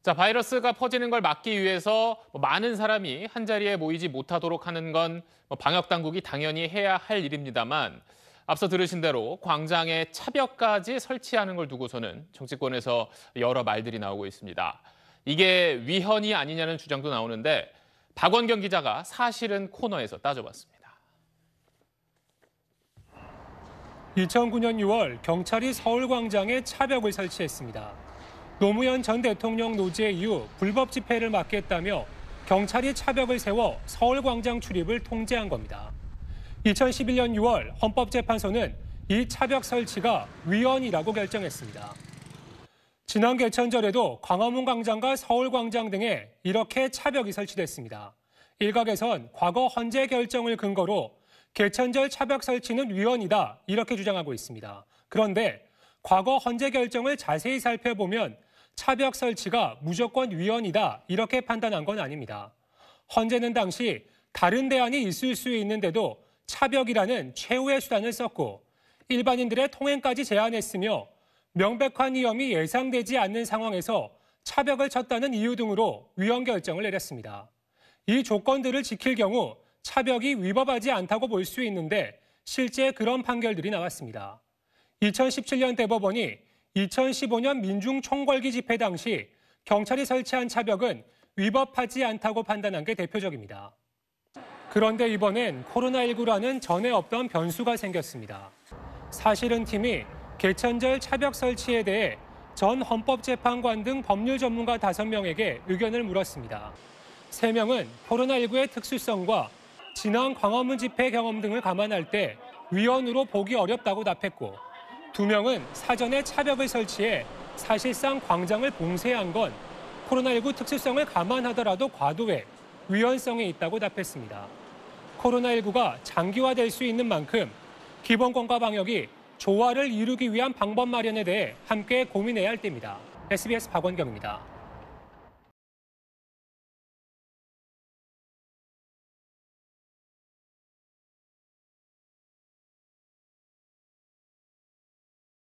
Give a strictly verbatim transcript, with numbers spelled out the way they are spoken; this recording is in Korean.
자, 바이러스가 퍼지는 걸 막기 위해서 뭐 많은 사람이 한자리에 모이지 못하도록 하는 건뭐 방역 당국이 당연히 해야 할 일입니다만 앞서 들으신 대로 광장에 차벽까지 설치하는 걸 두고서는 정치권에서 여러 말들이 나오고 있습니다. 이게 위헌이 아니냐는 주장도 나오는데 박원경 기자가 사실은 코너에서 따져봤습니다. 이천구 년 유월 경찰이 서울광장에 차벽을 설치했습니다. 노무현 전 대통령 노제 이후 불법 집회를 막겠다며 경찰이 차벽을 세워 서울광장 출입을 통제한 겁니다. 이천십일 년 유월 헌법재판소는 이 차벽 설치가 위헌이라고 결정했습니다. 지난 개천절에도 광화문 광장과 서울광장 등에 이렇게 차벽이 설치됐습니다. 일각에선 과거 헌재 결정을 근거로 개천절 차벽 설치는 위헌이다 이렇게 주장하고 있습니다. 그런데 과거 헌재 결정을 자세히 살펴보면 차벽 설치가 무조건 위헌이다 이렇게 판단한 건 아닙니다. 헌재는 당시 다른 대안이 있을 수 있는데도 차벽이라는 최후의 수단을 썼고 일반인들의 통행까지 제한했으며 명백한 위험이 예상되지 않는 상황에서 차벽을 쳤다는 이유 등으로 위헌 결정을 내렸습니다. 이 조건들을 지킬 경우 차벽이 위법하지 않다고 볼 수 있는데 실제 그런 판결들이 나왔습니다. 이천십칠 년 대법원이 이천십오 년 민중총궐기 집회 당시 경찰이 설치한 차벽은 위법하지 않다고 판단한 게 대표적입니다. 그런데 이번엔 코로나십구라는 전에 없던 변수가 생겼습니다. 사실은 팀이 개천절 차벽 설치에 대해 전 헌법재판관 등 법률 전문가 다섯 명에게 의견을 물었습니다. 세 명은 코로나십구의 특수성과 지난 광화문 집회 경험 등을 감안할 때 위헌으로 보기 어렵다고 답했고 두 명은 사전에 차벽을 설치해 사실상 광장을 봉쇄한 건 코로나십구 특수성을 감안하더라도 과도해 위헌성이 있다고 답했습니다. 코로나십구가 장기화될 수 있는 만큼 기본권과 방역이 조화를 이루기 위한 방법 마련에 대해 함께 고민해야 할 때입니다. 에스비에스 박원경입니다.